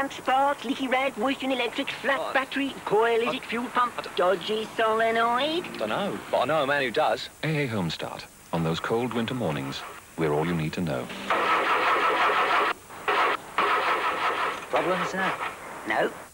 damp spark, leaky rad, moisture in electrics, flat battery, coil, is it fuel pump, dodgy solenoid? Don't know, but I know a man who does. AA Home Start. On those cold winter mornings, we're all you need to know. Problems, sir? No.